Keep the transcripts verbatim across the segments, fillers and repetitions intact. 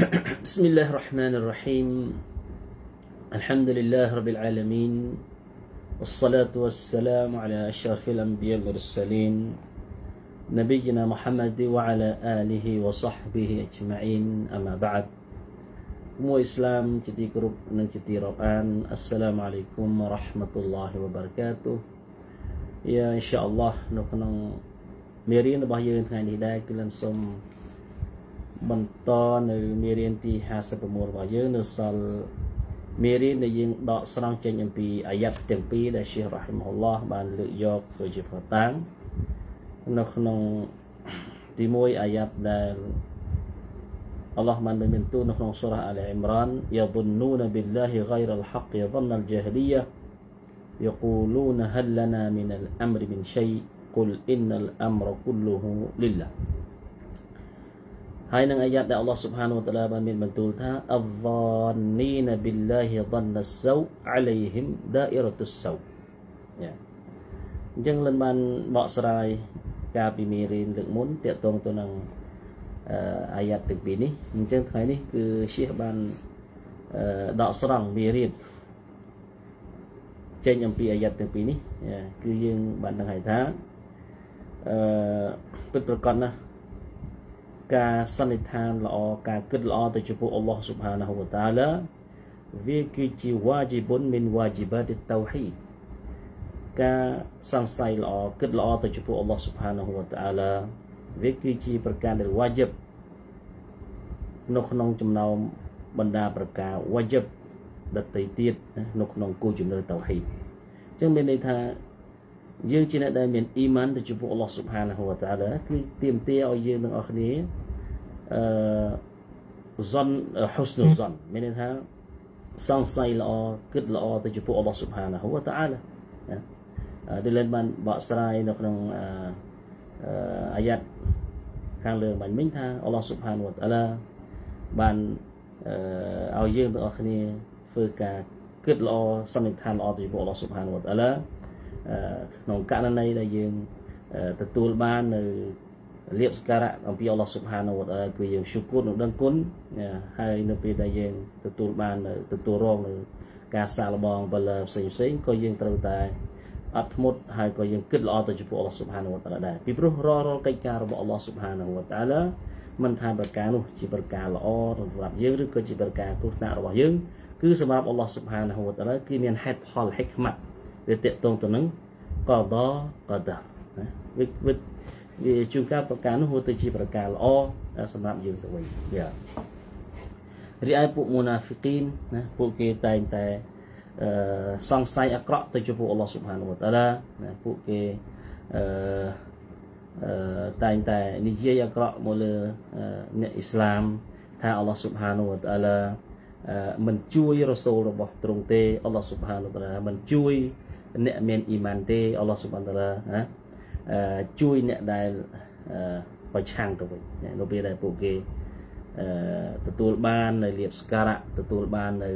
بسم الله الرحمن الرحيم. الحمد لله رب العالمين، والصلاة والسلام على أشرف الأنبياء والمرسلين نبينا محمد وعلى آله وصحبه أجمعين. أما بعد، Semua Islam jadi grup dan jadi Quran. Assalamualaikum warahmatullahi wabarakatuh. Ya, insya-Allahនៅក្នុងមេរៀនរបស់យើងថ្ងៃនេះដែរគឺលនសូមបន្តនៅមេរៀនទីห้าสิบหกរបស់យើងនៅសល់មេរៀនដែលយើងដកស្រង់ចេញអំពីអាយ៉ាត់ទាំងពីរដែល Syekh Rahimahullah បានលើកយកជាភស្តុតាងនៅក្នុងទីមួយអាយ៉ាត់ដែល Allah man memintuនៅក្នុងsurah Al-Imran yadhunnuna billahi ghayra al-haqq yadhunna al-jahiliyah yaquluna hal lana min al-amri min shay' qul innal amra kulluhu lillah. ហើយនឹងអាយ៉ាតដែល Allah Subhanahu wa ta'ala បានមានបន្ទូលថា adh-dhannina billahi dhanna as-saw' alayhim da'iratus saw'. យ៉ាអញ្ចឹងលិនបានបកស្រាយការពីមេរៀនលើកមុនទាក់ទងទៅនឹង អាយ៉ាតទាំងពីរនេះអញ្ចឹងថ្ងៃនេះគឺ Syekh បានដកស្រង់មេរៀនចេញអំពីអាយ៉ាតទាំងពីរនេះគឺយើងបានដឹងហើយថាអឺពិតប្រាកដណាស់ការសន្និដ្ឋានល្អការគិតល្អទៅចំពោះ Allah Subhanahu wa ta'ala វាគឺជាវ៉ាជីបុនមីនវ៉ាជីបាតតៅហ៊ីដ ការសង្ស័យល្អគិតល្អទៅចំពោះ Allah Subhanahu wa ta'ala វាគឺជាប្រការដែលវ៉ាជីបនៅក្នុងចំណោមបណ្ដាប្រការវ៉ាជីបដទៃទៀតនៅក្នុងគោលជំនឿតៅហ៊ីដ អញ្ចឹងមានន័យថាយើងជាអ្នកដែលមានអ៊ីម៉ានទៅចំពោះ Allah Subhanahu wa ta'ala គឺទាមទារឲ្យយើងទាំងអស់គ្នាអឺ zon husnul zon មានន័យថាសង្ស័យល្អគិតល្អទៅចំពោះ Allah Subhanahu wa ta'ala ដែលlênបានបកស្រាយនៅក្នុងអាយ៉ាតខាងលើបានមិញថា Allah Subhanahu wa ta'ala បានឲ្យយើងទាំងអស់គ្នាធ្វើការគិតល្អសន្និដ្ឋានល្អទៅចំពោះ Allah Subhanahu wa ta'ala ក្នុងករណីដែលយើងទទួលបាននៅលៀបសក្ការៈអំពី Allah Subhanahu wa ta'ala គឺយើងឈ្មោះនឹងដឹងគុណហើយនៅពេលដែលយើងទទួលបានទទួលរងនៅការសាកល្បងបលផ្សេងផ្សេងក៏យើងត្រូវតែអត់ធ្មត់ហើយក៏យើងគិតល្អទៅចំពោះ Allah Subhanahu wa ta'ala ដែរពីព្រោះរាល់រាល់កិច្ចការរបស់ Allah Subhanahu wa ta'ala មិនថាប្រការនោះជាប្រការល្អសម្រាប់យើងឬក៏ជាប្រការគ្រោះថ្នាក់របស់យើងគឺសម្រាប់ Allah Subhanahu wa ta'ala គឺមានហេតុផល hikmat វាតេតងទៅនឹងកដកដណាវាវាជួនកាលប្រការនោះទៅជាប្រការល្អសម្រាប់យើងទៅវិញយ៉ារីឯពួកមុណាហ្វិកីនណាពួកគេតែងតែសង្ស័យអាក្រក់ទៅចំពោះ Allah Subhanahu wa ta'ala ណាពួកគេអឺតែងតែនិយាយអាក្រក់មកលើអ្នកអ៊ីស្លាមថា Allah Subhanahu wa ta'ala មិនជួយរ៉ូសូលរបស់ទ្រង់ទេ Allah Subhanahu wa ta'ala មិនជួយអ្នកមានអ៊ីម៉ានទេ Allah Subhanahu wa ta'ala ណាជួយអ្នកដែលប្រឆាំងទៅវិញនៅពេលដែលពួកគេទទួលបាននៅលៀបសក្ការៈទទួលបាននៅ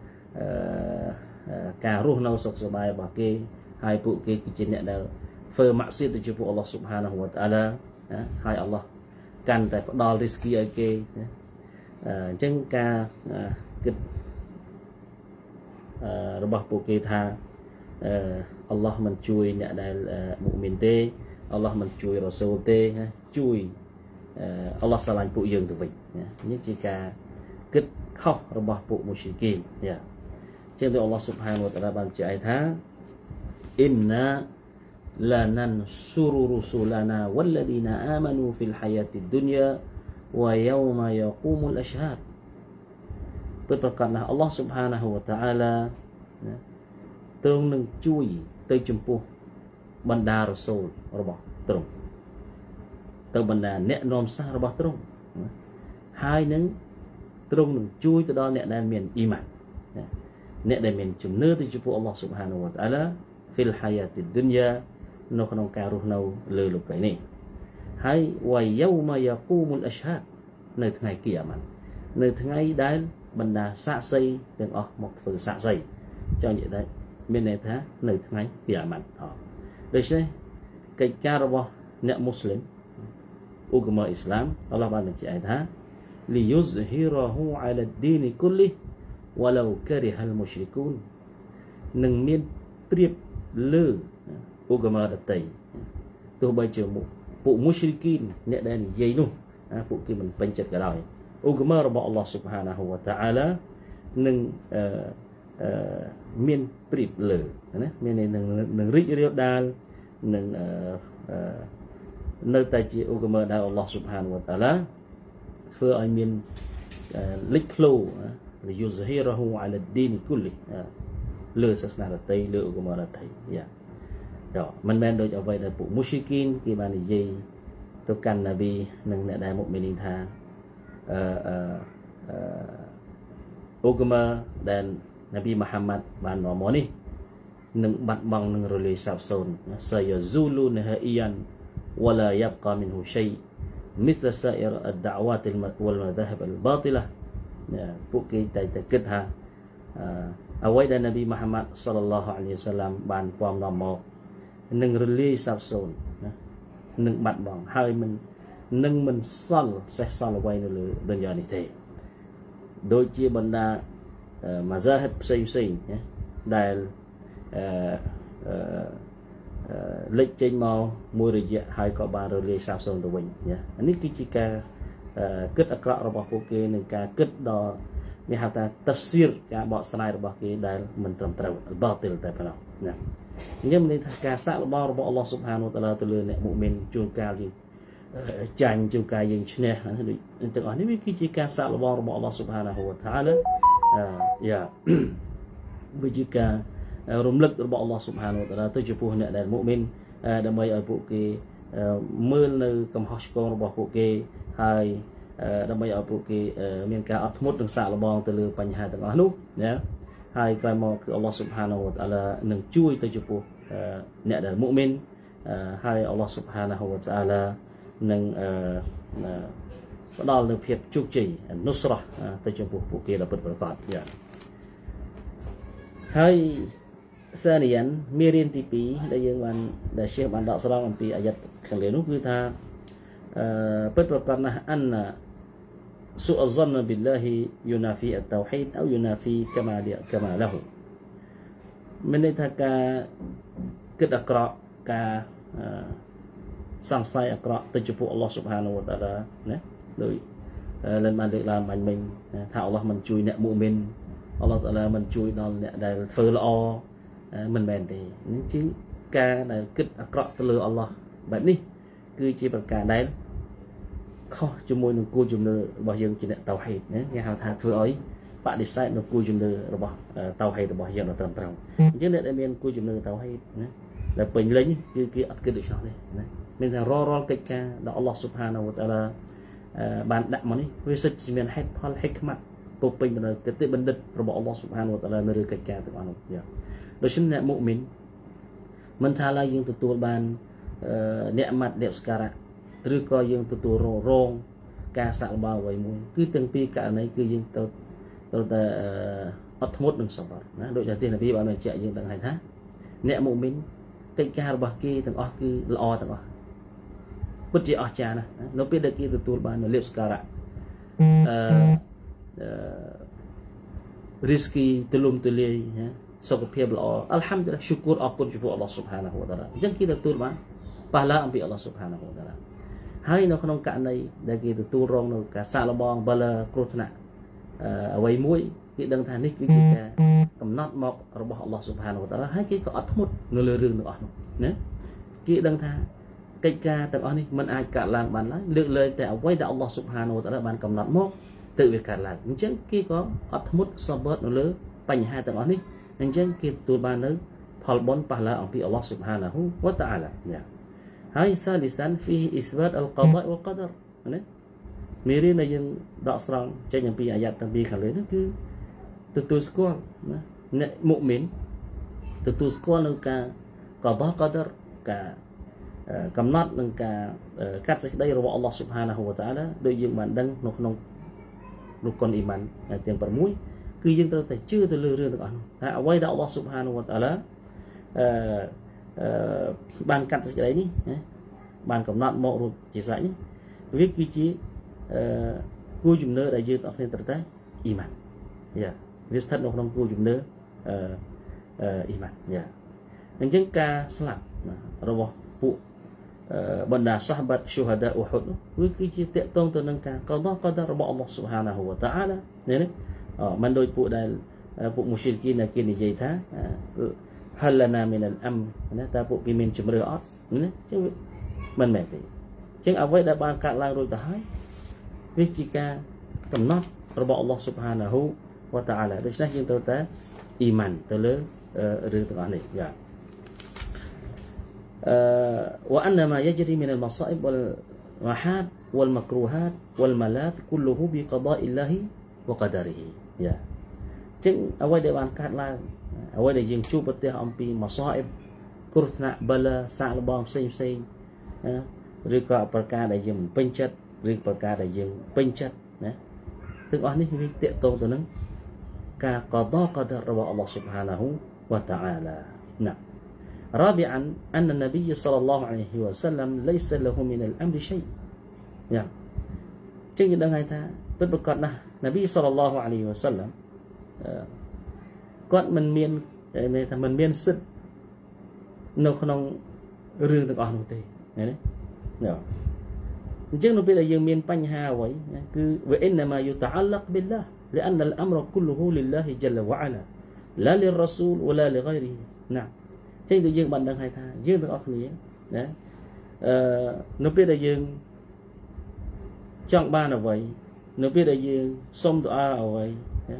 ការរស់នៅសុខសប្បាយរបស់គេហើយពួកគេគឺជាអ្នកដែលធ្វើម៉ាក់សៀតទៅចំពោះ Allah Subhanahu wa ta'ala ហើយ Allah កាន់តែផ្ដល់រីស្គីឲ្យគេអញ្ចឹងការគិតរបស់ពួកគេថា Allah មិនជួយអ្នកដែលមុអ៊មីនទេ Allah មិនជួយរ៉ូសូលទេជួយ Allah ស្រឡាញ់ពួកយើងទៅវិញនេះជាការគិតខុសរបស់ពួកមុស្លីគីនយ៉ាចឹងទៅ Allah Subhanahu wa ta'ala បានចែកថា Inna lanansuru rusulana walladina amanu fil hayatid dunya wa yawma yaqumul ashhad ពិតប្រាកដណាស់ Allah Subhanahu wa ta'ala ទ្រង់នឹងជួយទៅចំពោះបណ្ដារ៉ូសូលរបស់ទ្រង់ទៅបណ្ដាអ្នកនាំសាររបស់ទ្រង់ហើយនឹងទ្រង់នឹងជួយទៅដល់អ្នកដែលមានអ៊ីម៉ានអ្នកដែលមានជំនឿទៅចំពោះ Allah Subhanahu wa ta'ala fil hayatid dunya នៅក្នុងការរស់នៅលើលោកីយ៍នេះហើយ wa yawma yaqumul ashhad នៅថ្ងៃគីយ៉ាម៉ាត់នៅថ្ងៃដែលបណ្ដាសាក្សីទាំងអស់មកធ្វើសាក្សីចង់និយាយថាមានន័យថានៅថ្ងៃគីយ៉ាម៉ាត់ដូច្នេះកិច្ចការរបស់អ្នកមូស្លីមឧបមាអ៊ីស្លាម Allah បានបញ្ជាក់ថា ليظهره على الدين كله ولو كره المشركون នឹងមានប្រៀបលើឧបមាដតីទោះបីជាពួកមុស្រិគីនអ្នកដែលនិយាយនោះពួកគេមិនពេញចិត្តក៏ដោយឧបមារបស់អល់ឡោះ Subhanahu wa Ta'ala នឹងអឺអឺមានប្រៀបលើណាមាននឹងរីករាលដាលនឹងអឺនៅតែជាឧបមាដែលអល់ឡោះ Subhanahu wa Ta'ala ធ្វើឲ្យមានលេចធ្លោយុហ្ស៊ីរ៉ាហ៊ូអាឡាឌីនគូលីលើសាសនាដទៃលើឧបមាដទៃយ៉ាដល់មិនមែនដូចអ្វីដែលពួកមុស្រិគីនគេបាននិយាយទៅកាន់ណាប៊ីនិងអ្នកដែលមុអ៊មីនីនថាអឺអឺឧបមាដែលណាប៊ីមូហាម៉ាត់បាននាំមកនេះនឹងបាត់បង់នឹងរលាយសាបសូន្យសាយហ្ស៊ូលូនហាអ៊ីយ៉ានវឡាយ៉ាប់កាមីនហ៊ូឆៃمثل سائر الدعوات والمذاهب الباطلة ពួកគេតែតែគិតថាអ្វីដែលនប៊ីមូហាម៉ាត់សល្លឡោះអាឡៃហ៊ីវសឡាមបានពំនាំមកនឹងរលាយសាបសូន្យណានឹងបាត់បង់ហើយមិននឹងមិនសល់សេះសល់អ្វីនៅលើដុនយ៉ានេះទេដូចជាបណ្ដាម៉ាហ្សាហិបផ្សេងផ្សេងណាដែលអឺអឺលេចចេញមកមួយរយៈហើយក៏បានរលាយសាបសូន្យទៅវិញណានេះគឺជាការគិតអាក្រក់របស់ពួកគេនឹងការគិតដល់មានហៅថាតាហ្វស៊ីរការបកស្រាយរបស់គេដែលមិនត្រឹមត្រូវបាល់ទិលតែប៉ុណ្ណោះណាអញ្ចឹងមានថាការសាកល្បងរបស់អល់ឡោះស៊ុបហានវតាឡាទៅលើអ្នកមុអ៊មីនជួនកាលយើងចាញ់ជួនកាលយើងឈ្នះដូចទាំងអស់នេះវាគឺជាការសាកល្បងរបស់អល់ឡោះស៊ុបហានវតាឡាយ៉ាវាជាការរំលឹករបស់អល់ឡោះស៊ុបហានវតាឡាទៅចំពោះអ្នកដែលមុអ៊មីនដើម្បីឲ្យពួកគេមើលនៅកំហុសឆ្គងរបស់ពួកគេហើយដើម្បីឲ្យពួកគេមានការអត់ធ្មត់និងសាកល្បងទៅលើបញ្ហាទាំងអស់នោះណាហើយក្រោយមកគឺអល់ឡោះស៊ុបហានាហ៊ូវតាអាឡានឹងជួយទៅចំពោះអ្នកដែលមុអ៊មីនហើយអល់ឡោះស៊ុបហានាហ៊ូវតាអាឡានឹងផ្ដល់នូវភាពជោគជ័យនុសរ៉ះទៅចំពោះពួកគេដល់ពិតប្រាកដយ៉ាហើយសានីយ៉ានមេរៀនទីពីរដែលយើងបានដែលជាបានដកស្រង់អំពីអាយ៉ាត់ខាងលើនោះគឺថាពិតប្រាកដណាស់អានسوء الظن بالله ينافي التوحيد أو ينافي كمال كماله មានន័យថាការគិតអាក្រក់ការសង្ស័យអាក្រក់ទៅចំពោះអល់ឡោះស៊ុបហានាហ៊ូវតាឡាណាដោយលិនបានលើកឡើងបាញ់មិញថាអល់ឡោះមិនជួយអ្នកមុអ៊មីនអល់ឡោះតាឡាមិនជួយដល់អ្នកដែលធ្វើល្អមិនមែនទេនេះជាការដែលគិតអាក្រក់ទៅលើអល់ឡោះបែបនេះគឺជាប្រការដែលខុសជាមួយនឹងគោលជំនឿរបស់យើងជាអ្នកតៅហីតណាគេហៅថាធ្វើឲ្យបដិសេធនៅគោលជំនឿរបស់តៅហីតរបស់យើងដល់ត្រឹមត្រូវអញ្ចឹងអ្នកដែលមានគោលជំនឿតៅហីតណាដែលពេញលេញគឺគេអត់គិតដូច្នោះទេណាមានថារាល់រាល់កិច្ចការដែលអល់ឡោះស៊ុបហានាហ៊ូវតាអាឡាបានដាក់មកនេះវាសិតជាមានហេតុផលហិកម៉ាត់ពុពេញទៅដោយគតិបណ្ឌិតរបស់អល់ឡោះស៊ុបហានាហ៊ូវតាអាឡានៅលើកិច្ចការទាំងអស់នោះយ៉ាងដូច្នេះអ្នកមុអ៊មីនមិនថាឡើយយើងទទួលបានអ្នកម៉ាត់អ្នកស្ការៈឬក៏យើងទទួលរងការសាក់ល្បងអ្វីមួយគឺទាំងពីរករណីគឺយើងទៅទៅតែអត់ធ្មត់នឹងសបរណាដោយដែលទីនប៊ីបានបញ្ជាក់យើងដឹងហើយថាអ្នកមុអ៊មីនកិច្ចការរបស់គេទាំងអស់គឺល្អទាំងអស់ពិតជាអស្ចារ្យណាស់នៅពេលដែលគេទទួលបាននូវលៀបស្ការៈអឺរីស្គីទលំទលាយណាសុខភាពល្អអល់ហាំឌុលឡាហ៊៍ឈូគូរអរគុណចំពោះអល់ឡោះស៊ុបហានាហ៊ូវតាអាឡាអញ្ចឹងគេទទួលបានប៉ះឡាអំពីអល់ឡោះស៊ុបហានាហ៊ូវតាអាឡាហើយនៅក្នុងករណីដែលគេទទួលរងនៅការសាកល្បងបលគ្រោះថ្នាក់អ្វីមួយគេដឹងថានេះគឺជាការកំណត់មករបស់អល់ឡោះស៊ុបហានាហ៊ូវតាអាឡាហើយគេក៏អត់ធ្មត់នៅលើរឿងទាំងអស់នោះណាគេដឹងថាកិច្ចការទាំងអស់នេះមិនអាចកើតឡើងបានឡើយលើកលែងតែអ្វីដែលអល់ឡោះស៊ុបហានាហ៊ូវតាអាឡាបានកំណត់មកទើបវាកើតឡើងអញ្ចឹងគេក៏អត់ធ្មត់សបត់នៅលើបញ្ហាទាំងអស់នេះអញ្ចឹងគេទទួលបាននៅផលបុណ្យប៉ះឡាអំពីអល់ឡោះស៊ុបហានាហ៊ូវតាអាឡាយ៉ាហើយសាលីសានហ្វីអ៊ីស្បាតអលកដាវលកដារណាមេរៀនដែលយើងដកស្រង់ចេញអំពីអាយ៉ាត់ទាំងពីរខាងលើនេះគឺទទួលស្គាល់ណាអ្នកមុអ៊មីនទទួលស្គាល់នឹងការកដាកដារការកំណត់នឹងការកាត់សេចក្តីរបស់អល់ឡោះស៊ុបហានាហ៊ូវតាអាឡាដោយយើងបានដឹងនៅក្នុងរុកុនអ៊ីម៉ានទាំងប្រាំមួយគឺយើងត្រូវតែជឿទៅលើរឿងទាំងអស់នោះថាអ្វីដែលអល់ឡោះស៊ុបហានាហ៊ូវតាអាឡាអឺអឺបានកាត់សេចក្តីនេះណាបានកំណត់មករូបជាសាច់នេះវាគឺជាអឺគួរជំនឿដែលយើងទាំងអស់គ្នាត្រូវតែអ៊ីម៉ានយ៉ាវាស្ថិតនៅក្នុងគួរជំនឿអឺអ៊ីម៉ានយ៉ាអញ្ចឹងការស្លាប់របស់ពួកបណ្ដាសាហបាត់ឈូហាដាអ៊ូហុដវាគឺជាតកតងទៅនឹងការកដោកដារបស់អល់ឡោះស៊ុបហានាហ៊ូវតាអាឡានេះមិនដូចពួកដែលពួកមុស្លីមគេនិយាយថាហលណាមីនអលអមណាតើពួកគេមានជំរឿអត់ណាអញ្ចឹងមិនមែនទេអញ្ចឹងអ្វីដែលបានកាត់ឡើងរួចទៅហើយវាជាការកំណត់របស់អល់ឡោះស៊ុបហានាហ៊ូវតាអាឡាដូច្នេះយើងត្រូវតែអ៊ីម៉ានទៅលើរឿងទាំងអស់នេះយ៉ាوأن ما يجري من المصائب والمحاد والمكروهات والملاذ كله بقضاء الله وقدره យ៉ាចឹងអ្វីដែលបានកាត់ឡើងអ្វីដែលយើងជួបប្រទះអំពីម៉ាសាអ៊ីបគ្រោះថ្នាក់បលសាកល្បងផ្សេងផ្សេងឬក៏ប្រការដែលយើងមិនពេញចិត្តឬប្រការដែលយើងពេញចិត្តណាទាំងអស់នេះវាតកតងទៅនឹងការកដោកដារបស់អល់ឡោះស៊ុបហានាហ៊ូវតាអាឡាណា رابعا أن النبي صلى الله عليه وسلم ليس له من الأمر شيء យ៉ាចឹងយើងដឹងហើយថាពិតប្រាកដណាស់នប៊ីសល្លឡោះអាឡៃហ៊ីវ៉ាសល្លាមគាត់មិនមានថាមិនមានសិទ្ធិនៅក្នុងរឿងទាំងអស់នោះទេឃើញទេអញ្ចឹងនៅពេលដែលយើងមានបញ្ហាអ្វីគឺ وإنما يتعلق بالله لأن الأمر كله لله جل وعلا لا للرسول ولا لغيره ណាចឹងដូចយើងបានដឹងហើយថាយើងទាំងអស់គ្នាណាអឺនៅពេលដែលយើងចង់បានអ្វីនៅពេលដែលយើងសុំදුអាអ្វីណា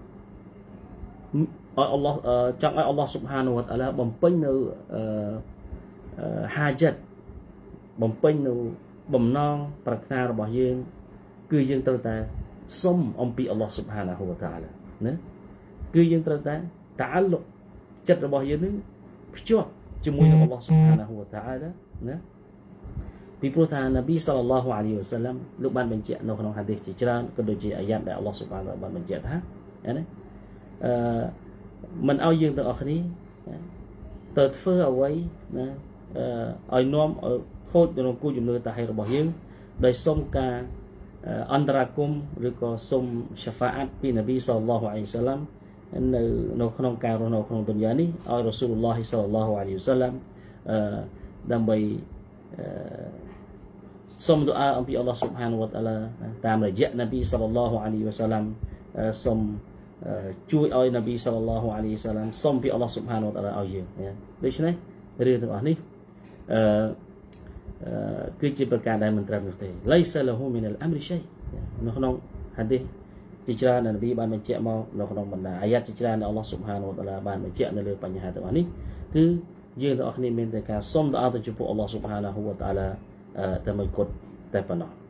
ឲ្យអល់ឡោះចង់ឲ្យអល់ឡោះស៊ុបហានាហ៊ូវតាអាឡាបំពេញនៅអឺហាជិតបំពេញនៅបំណងប្រាថ្នារបស់យើងគឺយើងត្រូវតែសុំអំពីអល់ឡោះស៊ុបហានាហ៊ូវតាអាឡាណាគឺយើងត្រូវតែតាអលុកចិត្តរបស់យើងនឹងភ្ជាប់ជាមួយនឹងអល់ឡោះស៊ុបហានាហ៊ូវតាអាឡាណាពីព្រោះថានប៊ីសល្លឡោះអាឡៃហ៊ីវ៉ាសល្លាមលោកបានបញ្ជាក់នៅក្នុងហាឌីសជាច្រើនក៏ដូចជាអាយ៉ាតដែលអល់ឡោះស៊ុបហានាបានបញ្ជាក់ថាណាអឺមិនឲ្យយើងទាំងអស់គ្នាទៅធ្វើអ្វីណាអឺឲ្យនាំឲ្យខូចក្នុងគូជំនឿតាហេរបស់យើងដោយសុំការអន្តរាគមឬក៏សុំឆាហ្វាអាតពីនប៊ីសល្លឡោះអាឡៃហ៊ីវ៉ាសល្លាមនៅនៅក្នុងការរស់នៅក្នុងទុនយ៉ានេះឲ្យរ៉ូស៊ូលឡោះសល្លឡោះអាឡៃហ៊ីវ៉ាសល្លាមអឺដើម្បីអឺសុំឌូអាអំពីអល់ឡោះស៊ុបហានវតាអាឡាតាមរយៈនប៊ីសល្លឡោះអាឡៃហ៊ីវ៉ាសល្លាមសុំជួយឲ្យនប៊ីសល្លឡោះអាឡៃហ៊ីវ៉ាសល្លាមសុំពីអល់ឡោះស៊ុបហានវតាអាឡាឲ្យយើងដូច្នេះរឿងទាំងអស់នេះអឺគឺជាប្រការដែលមិនត្រឹមនោះទេឡៃសាឡហ៊ូមីនអលអាំរីឆៃនៅក្នុងហាឌីសជាច្រើនដែលនប៊ីបានបញ្ជាក់មកនៅក្នុងបណ្ដាអាយ៉ាតជាច្រើនដែលអល់ឡោះស៊ុបហានវតាអាឡាបានបញ្ជាក់នៅលើបញ្ហាទាំងអស់នេះគឺយើងទាំងអស់គ្នាមានតែការសុំදුអាទៅចំពោះអល់ឡោះស៊ុបហានាហ៊ូវតាអាឡាតែមួយគត់តែប៉ុណ្ណោះ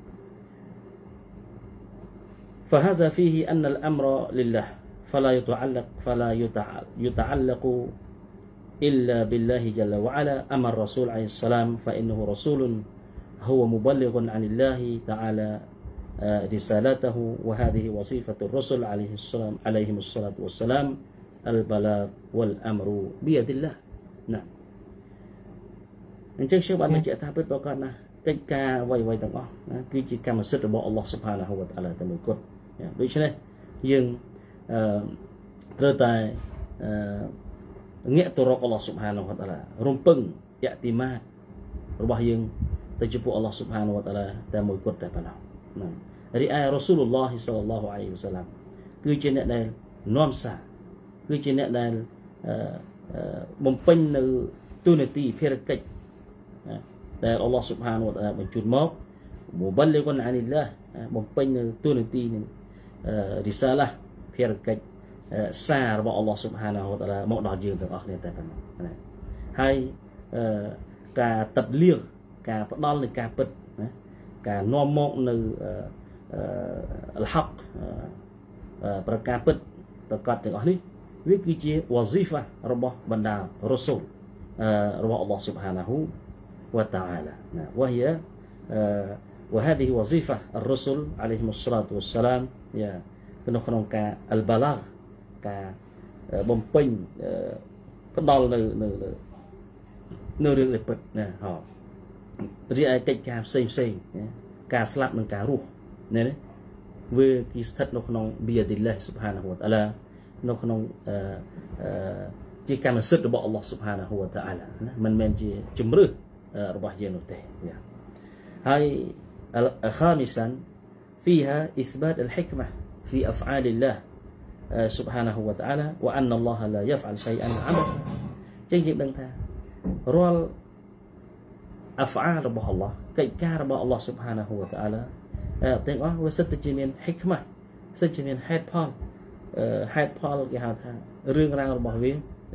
فهذا فيه أن الأمر لله فلا يتعلق فلا يتعلق إلا بالله جل وعلا أما الرسول عليه السلام فإنه رسول هو مبلغ عن الله تعالى رسالته وهذه وظيفة الرسل عليه السلام عليهم الصلاة والسلام البلاغ والأمر بيد الله نعم អញ្ចឹងខ្ញុំបានបញ្ជាក់ថាពិតប្រាកដណាស់កិច្ចការអ្វីៗទាំងអស់ណាគឺជាកម្មសិទ្ធិរបស់អល់ឡោះស៊ុបហានាហ៊ូវតាអាឡាតែមួយគត់ដូច្នេះយើងអឺត្រូវតែអឺងាកទៅរកអល់ឡោះស៊ុបហានាហ៊ូវតាអាឡារំពឹងយ៉ាទីម៉ាតរបស់យើងទៅចំពោះអល់ឡោះស៊ុបហានាហ៊ូវតាអាឡាតែមួយគត់តែប៉ុណ្ណោះណារីឯរ៉ូស៊ូលឡោះសល្លឡោះអាឡៃហ៊ីវ៉ាសល្លាមគឺជាអ្នកដែលនាំសារគឺជាអ្នកដែលអឺបំពេញនៅទូនាទីភារកិច្ចដែលអល់ឡោះស៊ុបហានវតាអាឡាបញ្ជូនមកមូបលិកុនអានីឡាបំពេញនៅទូនាទីនឹងរិសាឡាភារកិច្ចសាររបស់អល់ឡោះស៊ុបហានវតាអាឡាមកដល់យើងទាំងអស់គ្នាតែប៉ុណ្ណោះណាហើយការតាប់លៀងការផ្ដល់នៃការពិតណាការនាំមកនៅអលហកប្រការពិតប្រកាសទាំងអស់នេះវាគឺជាវ៉ាស៊ីហ្វារបស់បណ្ដារ៉ូស៊ូលរបស់អល់ឡោះស៊ុបហានាហ៊ូوتعالى وهي وهذه وظيفة الرسل عليهم الصلاة والسلام يا នៅក្នុងការអលបាឡាហ្ការបំពេញផ្ដល់នៅនៅនៅរឿងដែលពិតណាហ៎រីឯកិច្ចការផ្សេងផ្សេងការស្លាប់និងការរស់ណា vừa cái thật nó không bia đi lên subhanahu wa ta'ala nó không chỉ cần là sức của Allah subhanahu wa ta'ala mình mình chỉ chấm rư ربح جنوته هاي خامسا فيها إثبات الحكمة في أفعال الله سبحانه وتعالى وأن الله لا يفعل شيئا عبثا جنجي بنتها رول أفعال ربح الله كي كان الله سبحانه وتعالى تنقى وستجي من حكمة ستجي من حيث بال حيث بال كهذا رين رang ربح وين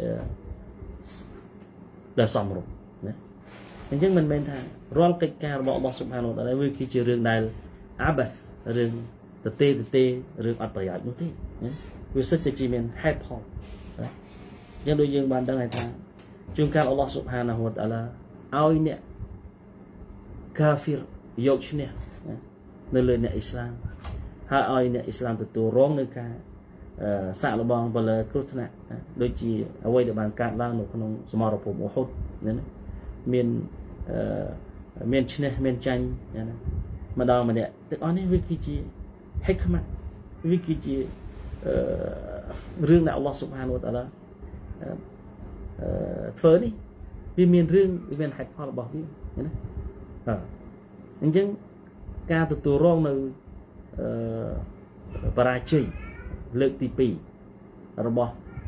لا صمرو nhưng chứ mình bên thà rol kịch caរបស់ Allah subhanahu wa ta'ala វាគឺជារឿងដែល abath រឿងតទេតទេរឿងអត់ប្រយោជន៍នោះទេវាសិតតែជាមានហេតុផលអញ្ចឹងដូចយើងបានដឹងហើយថាជួនកាល Allah subhanahu wa ta'ala ឲ្យអ្នក kafir យកឈ្នះនៅលើអ្នកអ៊ីស្លាមហើយឲ្យអ្នកអ៊ីស្លាមទទួលរងនៅការសាក់លបងបលើគ្រោះថ្នាក់ដូចជាអ្វីដែលបានកើតឡើងនៅក្នុងសមរភូមិអូហុដណាមានមានឈ្នះមានចាញ់ណាម្ដងម្នាក់ទាំងអស់នេះវាគឺជា hikmah វាគឺជារឿងដែល Allah subhanahu wa ta'ala ធ្វើនេះវាមានរឿងវាមានហេតុផលរបស់វាណាអញ្ចឹងការទទួលរងនៅបរាជ័យលើកទីពីររបស់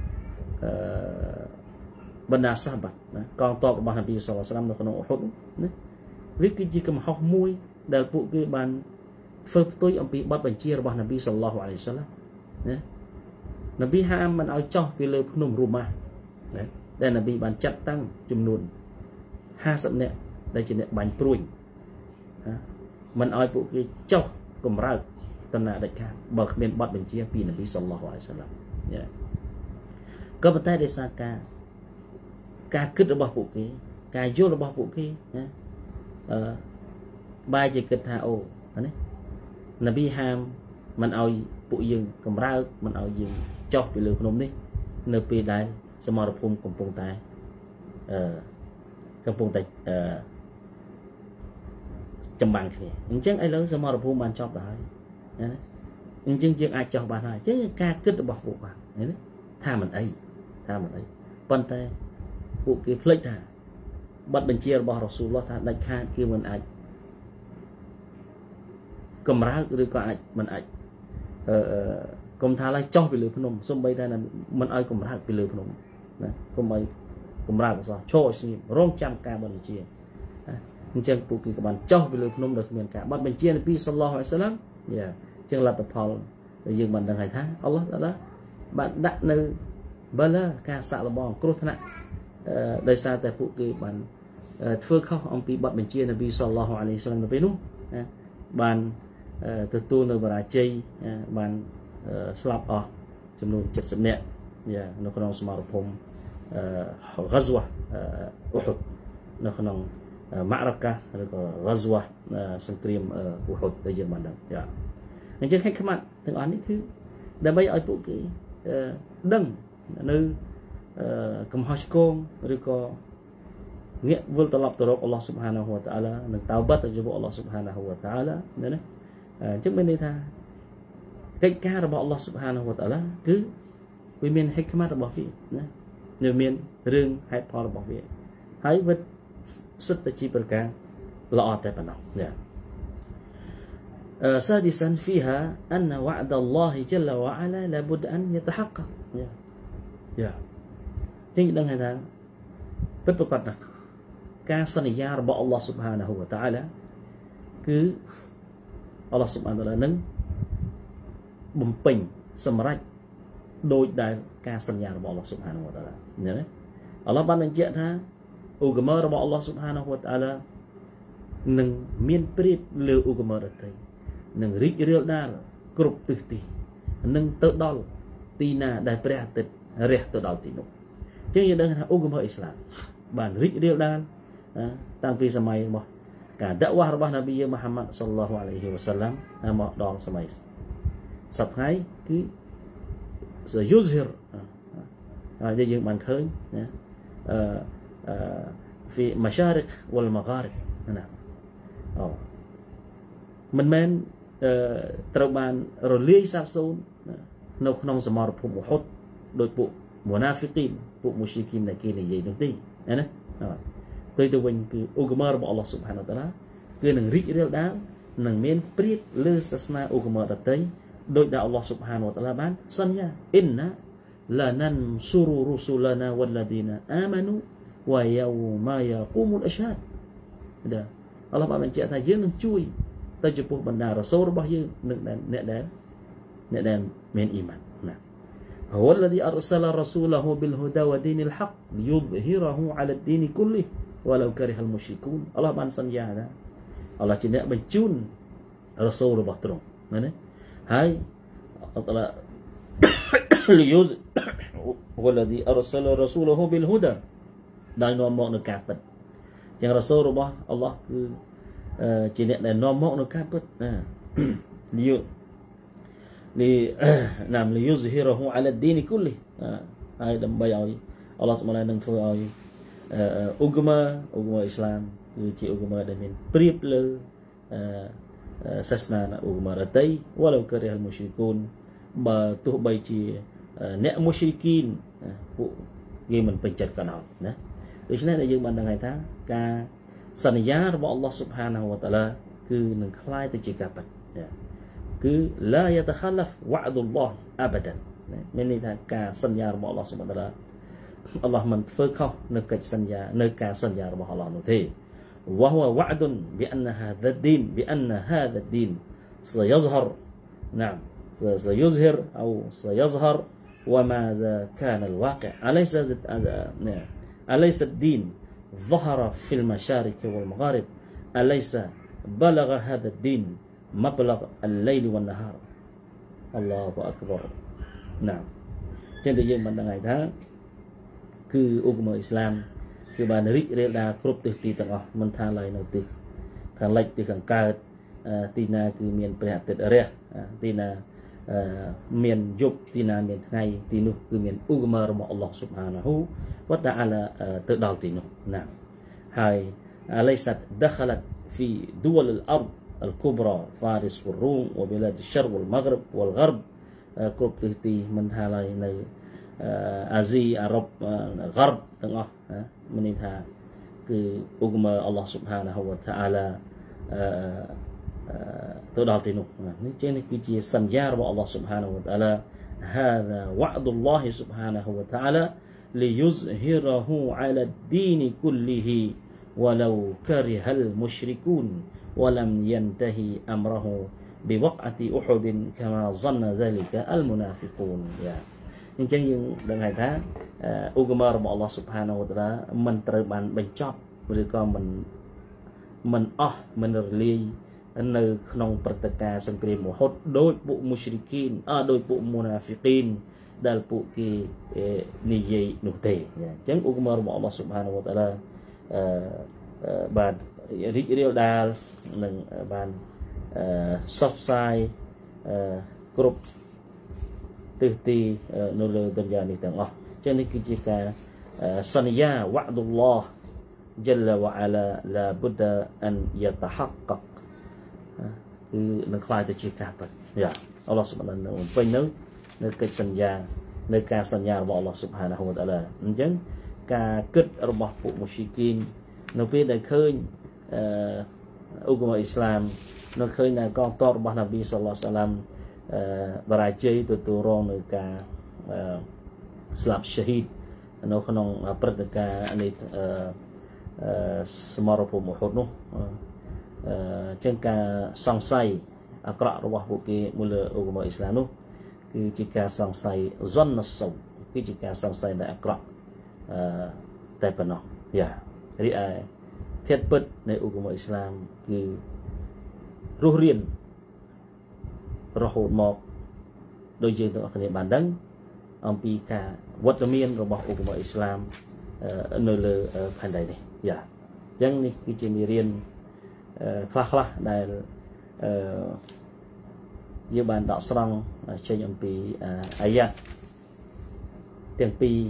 បណ្ដាសាបាណាកងទ័ពរបស់នប៊ីសល្លល់ឡោះអាឡៃហ៊ីវ៉ាសល្លាមនៅក្នុងអូហុដណាវាគឺជាកំហុសមួយដែលពួកគេបានធ្វើផ្ទុយអំពីបទបញ្ជារបស់នប៊ីសល្លឡោះអាឡៃហ៊ីវ៉ាសល្លាមណានប៊ីហាមមិនឲ្យចុះពីលើភ្នំរូម៉ាស់ណាដែលនប៊ីបានចាត់តាំងចំនួនห้าสิบនាក់ដែលជាអ្នកបាញ់ព្រួយណាមិនឲ្យពួកគេចុះកម្រើកតំណាដាច់ខាតបើគ្មានបទបញ្ជាពីនប៊ីសល្លឡោះអាឡៃហ៊ីវ៉ាសល្លាមណាក៏ប៉ុន្តែដោយសារការការគិតរបស់ពួកគេការយល់របស់ពួកគេណាអឺបែរជាគិតថាអូណានប៊ីហាមមិនឲ្យពួកយើងកម្រើកមិនឲ្យយើងចុះពីលើភ្នំនេះនៅពេលដែលសមរភូមិកំពុងតែអឺកំពុងតែអឺចម្បាំងគ្នាអញ្ចឹងឥឡូវសមរភូមិបានចប់ទៅហើយណាអញ្ចឹងយើងអាចចុះបានហើយអញ្ចឹងការគិតរបស់ពួកគាត់ណាថាមិនអីថាមិនអីប៉ុន្តែពួកគេភ្លេចថាបទបញ្ជារបស់រ៉ាស៊ូលឡោះថាដាច់ខាតគឺមិនអាចកម្រើកឬក៏អាចមិនអាចអឺកុំថាឡើយចុះពីលើភ្នំសូម្បីតែមិនឲ្យកម្រើកពីលើភ្នំណាកុំឲ្យកម្រើកអសោះឈរឲ្យស្ងៀមរងចាំការបទបញ្ជាអញ្ចឹងពួកគេក៏បានចុះពីលើភ្នំដោយគ្មានការបទបញ្ជានប៊ីសល្លឡោះអាឡៃហ៊ីវ៉ាសល្លាមយ៉ាអញ្ចឹងលទ្ធផលដែលយើងបានដឹងហើយថាអល់ឡោះតាឡាបានដាក់នៅបើឡាការសាក់លបងគ្រោះថ្នាក់ដោយសារតែពួកគេបានធ្វើខុសអំពីបទបញ្ជានប៊ីសល្លឡោះអាឡៃហ៊ីវ៉ាសល្លាមនៅពេលនោះបានទទួលនៅបរាជ័យបានស្លាប់អស់ចំនួនเจ็ดสิบនាក់យ៉ានៅក្នុងសមរភូមិហ្គាហ្វ៉ាអូហុដនៅក្នុងម៉ារ៉ាកាឬក៏ហ្គាហ្វ៉ាសង្គ្រាមអូហុដដែលយើងបានដឹងយ៉ាអញ្ចឹងហិកម៉ាត់ទាំងអស់នេះគឺដើម្បីឲ្យពួកគេដឹងនៅកំហុសឆ្គងឬក៏ងាកវិលត្រឡប់ទៅរកអល់ឡោះស៊ុបហានាហ៊ូវតាអាឡានិងតៅបាត់ទៅចំពោះអល់ឡោះស៊ុបហានាហ៊ូវតាអាឡាណាអញ្ចឹងមានន័យថាកិច្ចការរបស់អល់ឡោះស៊ុបហានាហ៊ូវតាអាឡាគឺវាមានហិកម៉ាត់របស់វាណាវាមានរឿងហេតុផលរបស់វាហើយវាសិតតែជាប្រការល្អតែប៉ុណ្ណោះណាسادسا فيها أن وعد الله جل وعلا لابد أن يتحقق يا يا ចឹងដឹងថាពិតប្រាកដណាស់ការសន្យារបស់អល់ឡោះស៊ុបហានាហ៊ូវតាអាឡាគឺអល់ឡោះស៊ុបហានាហ៊ូវតាអាឡានឹងបំពេញសម្រេចដោយដែលការសន្យារបស់អល់ឡោះស៊ុបហានាហ៊ូវតាអាឡាឃើញទេអល់ឡោះបានបញ្ជាក់ថាឧបមារបស់អល់ឡោះស៊ុបហានាហ៊ូវតាអាឡានឹងមានប្រៀបលើឧបមាដទៃនឹងរីករាលដាលគ្រប់ទិសទីនឹងទៅដល់ទីណាដែលព្រះអាទិត្យរះទៅដល់ទីនោះចឹងយើងដឹងថាឧបមាអ៊ីស្លាមបានរីករាលដាលតាំងពីសម័យរបស់ការដាក់វ៉ាស់របស់នប៊ីមូហាម៉ាត់សល្លឡោះអាឡៃហ៊ីវ៉ាសល្លាមមកដល់សម័យសប្តាហ៍គឺយុស្ហិរហើយយើងបានឃើញណាអឺអឺ في مشارق والمغارب ណាអូមិនមែនត្រូវបានរលាយសាបសូន្យនៅក្នុងសមរភូមិហុតដោយពួកមូណាហ្វិគីនពួកមូស្លីគីនដែលគេនិយាយនោះទេណាទៅទៅវិញគឺឧបមារបស់អល់ឡោះស៊ុបហានវតាឡាគឺនឹងរីករាលដាលនឹងមានព្រៀបលើសាសនាឧបមាដទៃដោយដែលអល់ឡោះស៊ុបហានវតាឡាបានសន្យាអ៊ីនណាឡាណានស៊ូរូរុស៊ូឡាណាវ៉ាឡាឌីណាអាម៉ានូវ៉ាយូម៉ាយ៉ាគូមុលអស្ហាដដែរអល់ឡោះបានបញ្ជាក់ថាយើងនឹងជួយទៅចំពោះបណ្ដារ៉ាសូលរបស់យើងនឹងអ្នកដែលអ្នកដែលមានអ៊ីម៉ានណា هو الذي أرسل رسوله بالهدى ودين الحق ليظهره على الدين كله ولو كره المشركون អល់ឡោះបានសន្យាថាអល់ឡោះជាអ្នកបញ្ជូនរ៉ាសូលរបស់ទ្រង់ណាហើយអល់តាឡា ليوز هو الذي أرسل رسوله بالهدى ដោយនាំមកនៅការពិតចឹងរ៉ាសូលរបស់អល់ឡោះគឺជាអ្នកដែលនាំមកនៅការពិតណាលីលីណាមលីយុហ្ហីរ៉ូអាឡាឌីនគុលីហើយដើម្បីឲ្យអល់ឡោះស្មឡានឹងធ្វើឲ្យអ៊ូហ្គម៉ាអ៊ូហ្គម៉ាអ៊ីស្លាមគឺជាអ៊ូហ្គម៉ាដែលមានព្រៀបលើសាសនាអ៊ូហ្គម៉ាដទៃវ៉ាឡូការីហលមូស្រីគូនបើទោះបីជាអ្នកមូស្រីគីនពួកគេមិនពេញចិត្តក៏ដោយណាដូច្នេះដែលយើងបានដឹងហើយថាការសន្យារបស់អល់ឡោះស៊ុបហានាហ៊ូវតាឡាគឺនឹងคล้ายទៅជាការពិតគឺឡាយតខលហ្វវ៉ាឌុលឡោះអាបាដានមានន័យថាការសន្យារបស់អល់ឡោះស៊ុបហានតាឡាអល់ឡោះមិនធ្វើខុសនៅកិច្ចសន្យានៅការសន្យារបស់អល់ឡោះនោះទេវ៉ាហ៊ូវ៉ាឌុនប៊ីអានហាហ្សាឌីនប៊ីអានហាហ្សាឌីនسيظهر نعم سيظهر أو سيظهر وماذا كان الواقع أليس أليس الدين ظهر في المشارق والمغارب أليس بلغ هذا الدين مبلغ الليل والنهار الله أكبر نعم ចឹងដែលយើងបានដឹងហើយថាគឺឧបមាអ៊ីស្លាមគឺបានរីករាលដាលគ្រប់ទិសទីទាំងអស់មិនថាឡើយនៅទិសខាងលិចទិសខាងកើតទីណាគឺមានព្រះអាទិត្យរះទីណាមានយប់ទីណាមានថ្ងៃទីនោះគឺមានឧបមារបស់អល់ឡោះស៊ុបហានាហ៊ូវតាអាឡាទៅដល់ទីនោះណាហើយ أليست دخلت في دول الأرض الكبرى فارس والروم وبلاد الشرق والمغرب والغرب គ្រប់ទិសទីមិនថាឡើយនៅអាស៊ីអារ៉ុបហ្គារ៉បទាំងអស់មានន័យថាគឺឧបមាអល់ឡោះស៊ុបហានាហ៊ូវតាអាឡាទៅដល់ទីនោះនេះជានេះគឺជាសន្យារបស់អល់ឡោះស៊ុបហានាហ៊ូវតាអាឡា هذا وعد الله سبحانه وتعالى ليظهره على الدين كله ولو كره المشركون ولم ينتهي أمره بوقعة أحد كما ظن ذلك المنافقون អញ្ចឹងយើងដឹងហើយថាឧបមារបស់អល់ឡោះស៊ុបហានាហ៊ូវតាអាឡាមិនត្រូវបានបញ្ចប់ឬក៏មិនមិនអស់មិនរលាយនៅក្នុងព្រឹត្តិការណ៍សង្គ្រាមមហុតដោយពួកមូស្រីគីនអដោយពួកមូណាហ្វិគីនដែលពួកគេនិយាយនោះទេអញ្ចឹងឧបមារបស់អល់ឡោះស៊ុបហានាហ៊ូវតាអាឡាបានរីករាលដាលនិងបានសោះផ្សាយគ្រប់ទិសទីនៅលើដុនយ៉ានេះទាំងអស់អញ្ចឹងនេះគឺជាការសន្យាវ៉ាឌុលឡោះ جل وعلا لا بد أن يتحقق គឺនឹងខ្លាយទៅជាការពិតយ៉ាអល់ឡោះស៊ុបហានាហ៊ូវពេញនៅនៅកិច្ចសន្យានៅការសន្យារបស់អល់ឡោះស៊ុបហានាហ៊ូវតាអាឡាអញ្ចឹងការគិតរបស់ពួកមូស្រីគីននៅពេលដែលឃើញអ៊ូហ្គម៉ាអ៊ីស្លាមនៅឃើញនៅកងទ័ពរបស់នប៊ីសល្លឡោះអាឡៃហ៊ីវ៉ាសាឡាំបរាជ័យទទួលរងនៅការស្លាប់ឆាហ៊ីដនៅក្នុងព្រឹត្តិការណ៍នេះសមរភូមិហុតនោះអញ្ចឹងការសង្ស័យអាក្រក់របស់ពួកគេមកលើអ៊ូហ្គម៉ាអ៊ីស្លាមនោះគឺជាការសង្ស័យហ្សនណសូគឺជាការសង្ស័យដែលអាក្រក់តែប៉ុណ្ណោះយ៉ារីឯធាតុពិតនៃអ៊ូហ្គម៉ាអ៊ីស្លាមគឺរស់រៀនរហូតមកដោយយើងទាំងអស់គ្នាបានដឹងអំពីការវត្តមានរបស់អ៊ូហ្គម៉ាអ៊ីស្លាមនៅលើផែនដីនេះយ៉ាអញ្ចឹងនេះគឺជាមេរៀនខ្លះខ្លះដែលយើងបានដកស្រង់ចេញអំពីអាយ៉ាទាំងពីរ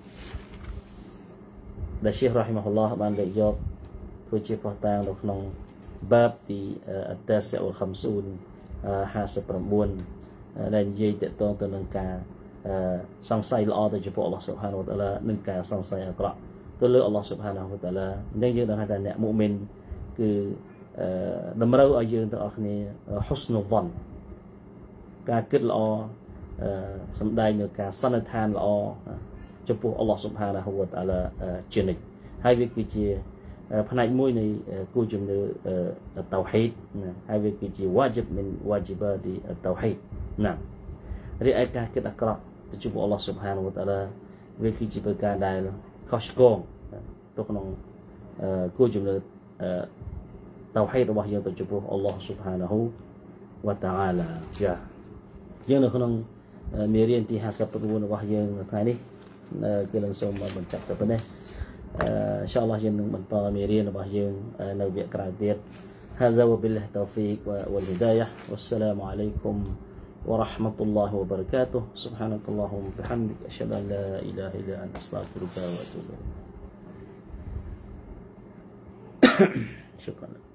ដែលជារ៉ហ៊ីម៉ាហ៊ុលឡោះបានលើកយកធ្វើជាផុសតាងនៅក្នុងបាបទីអតាសអ៊ុលខំស៊ូន hai mươi chínដែលនិយាយតកតងទៅនឹងការសង្ស័យល្អទៅចំពោះអល់ឡោះស៊ុបហានវតាឡានិងការសង្ស័យអាក្រក់ទៅលើអល់ឡោះស៊ុបហានវតាឡាអញ្ចឹងយើងដឹងថាអ្នកមុអ៊មីនគឺតម្រូវឲ្យយើងទាំងអស់គ្នាហុស្នុវ៉ាន់ការគិតល្អសម្ដែងនៅការសន្និដ្ឋានល្អចំពោះអល់ឡោះស៊ុបហានវតាឡាជានិច្ចហើយវាគឺជាផ្នែកមួយនៃគោលជំនឿតៅហ៊ីដហើយវាគឺជាវ៉ាជីបមិនវ៉ាជីបាទីតៅហ៊ីដណារីឯការគិតអាក្រក់ទៅចំពោះអល់ឡោះស៊ុបហានវតាឡាវាគឺជាប្រការដែលខុសឆ្គងទៅក្នុងគោលជំនឿតៅហ៊ីដរបស់យើងទៅចំពោះអល់ឡោះស៊ុបហានវតាឡាចាយើងនៅក្នុងមេរៀនទីห้าสิบchínរបស់យើងនៅថ្ងៃនេះគឺនឹងសូមបញ្ចប់តែប៉ុណ្ណេះإن شاء الله جن من طاميرين وبهجين نوبي كراديت هذا وبالله التوفيق والهداية والسلام عليكم ورحمة الله وبركاته سبحانك اللهم وبحمدك أشهد أن لا إله إلا أنت أستغفرك وأتوب إليك شكرا.